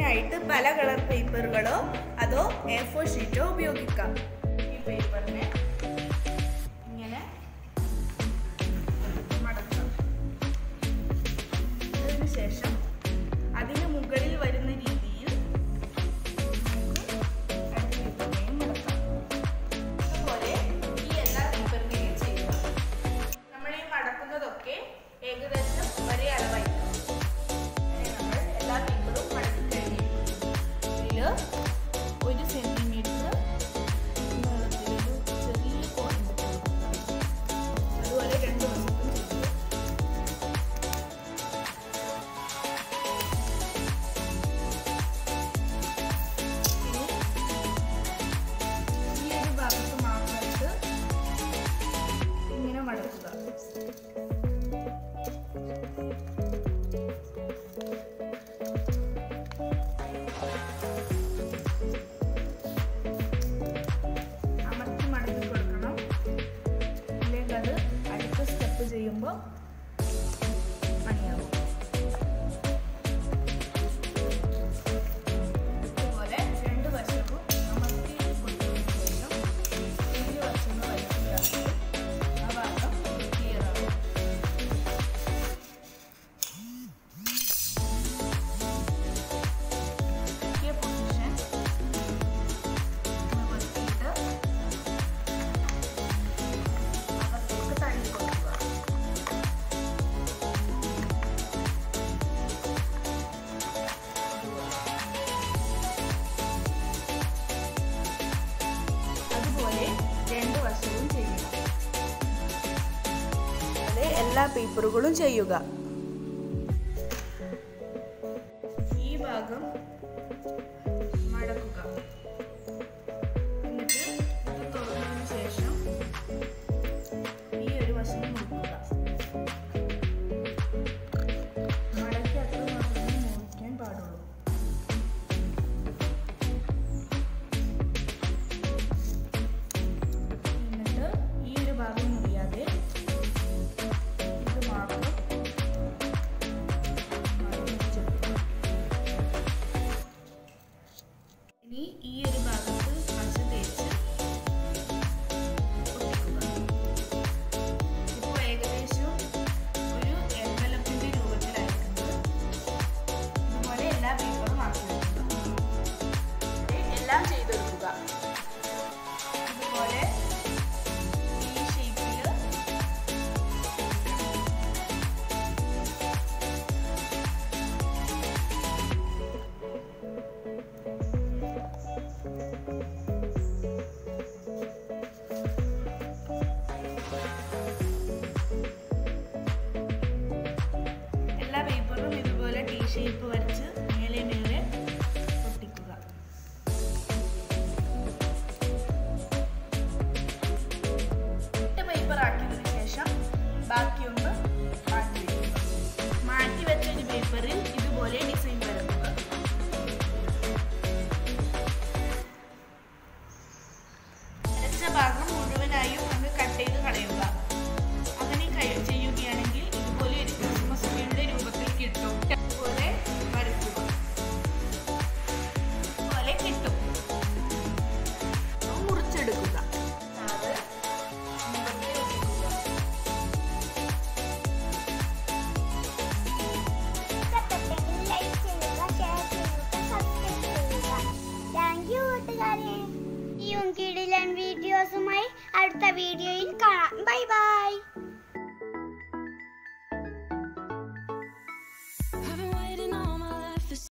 ഇതിനായിട്ട് പല കളർ പേപ്പറുകളോ അതോ A4 ഷീറ്റോ ഉപയോഗിക്കാം. ഈ പേപ്പറിനെ ഇങ്ങനെ മടക്കാം. അതിനുശേഷം അതിന് മുകളിൽ വരുന്ന രീതിയിൽ മടക്കാം. അതുപോലെ ഈ എല്ലാ പേപ്പറിനെയും ചെയ്യുക. നമ്മൾ ഈ മടക്കുന്നതൊക്കെ ഏകദേശം ഒരേ അളവായിരിക്കും. നമ്മൾ എല്ലാ പേപ്പറും മടക്കി കഴിഞ്ഞിരിക്കും. ഇതിൽ 1 സെന്റിമീറ്റർ നീളത്തിലൊരു ചെറിയ പോയിന്റ് കൊടുക്കുക. അതുപോലെ 2 വശത്തും ചെയ്യുക. ഈ ഒരു ഭാഗത്ത് മാത്രമായിട്ട് ഇങ്ങനെ മടക്കുക. അമർത്തി മടക്കി കൊടുക്കണം. അല്ലെങ്കിൽ അത് അടുത്ത സ്റ്റെപ്പ് ചെയ്യുമ്പോൾ പണിയാവും. ഇതുപോലെ 2 വശവും അമർത്തി കൊടുത്തതിന് ശേഷം ഇരുവശവും വലിച്ചിട്ട് ആ ഭാഗം ക്ലിയർ ആവും. ഈ പൊസിഷൻ നിർത്തിയിട്ട് അകത്തേക്ക് തള്ളി കൊടുക്കുക. അതുപോലെ 2 വശവും ചെയ്യുക. അത് എല്ലാ പേപ്പറുകളും ചെയ്യുക. ഈ ഭാഗം മടക്കുക. എന്നിട്ട് ഇത് തുറന്നതിന് ശേഷം ഈ ഒരു വശം മുറിക്കുക. മടക്കി അത്ര മാത്രമേ മുറിക്കാൻ പാടുള്ളൂ. എന്നിട്ട് ഈ ഒരു ഭാഗം മുറിയാതെ ഇത് മാത്രം മടക്കിച്ചെടുക്കുക. ഇനി ഈ ഒരു ഭാഗത്ത് പശ തേച്ച് ഒട്ടിക്കുക. ഇപ്പോൾ ഏകദേശം ഒരു എൻവലപ്പിന്റെ രൂപത്തിലായിരിക്കുന്നത്. ഇതുപോലെ എല്ലാ പേപ്പറും ആക്കി വെക്കുക. എല്ലാം ചെയ്തെടുക്കുക. ഇതുപോലെ ഈ ഷേപ്പിൽ എല്ലാ പേപ്പറും ഇതുപോലെ T ഷേപ്പ് വരച്ച് മേലെ മേലെ ഒട്ടിക്കുക. പേപ്പർ ആക്കിയതിനു ശേഷം ബാക്കിയൊന്ന് മാറ്റി വയ്ക്കുക. മാറ്റി വെച്ച ഒരു പേപ്പറിൽ ഇതുപോലെ ഡിസൈൻ വരക്കുക. വരച്ച ഭാഗം മുഴുവനായും ഒന്ന് കട്ട് ചെയ്ത് കളയുക. അങ്ങനെ ചെയ്യുകയാണെങ്കിൽ ഇതുപോലെ ഒരു ക്രിസ്മസ് ട്രീയുടെ രൂപത്തിൽ കിട്ടും. ഇതുപോലെ വരയ്ക്കുക. ഇതുപോലെ കിട്ടും. മുറിച്ചെടുക്കുക. അത് മുഖത്ത് വെക്കുക. ഈ കിടിലൻ വീഡിയോസുമായി അടുത്ത വീഡിയോയിൽ കാണാം. Bye by.